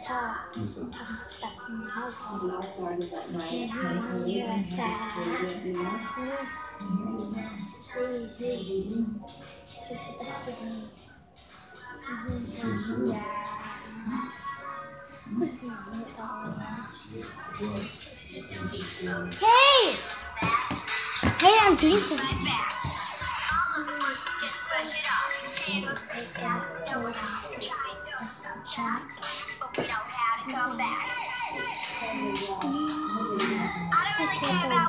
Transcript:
It all started that night. Hey! Hey, I'm Jason. I don't really care about